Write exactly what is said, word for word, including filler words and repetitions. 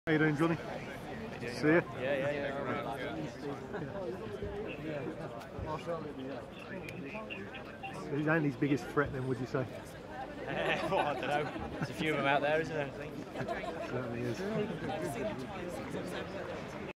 How you doing, Johnny? You See you. Yeah, yeah, yeah. Who's Andy's biggest threat then, would you say? Well, I don't know. There's a few of them out there, isn't there, I think? Certainly is.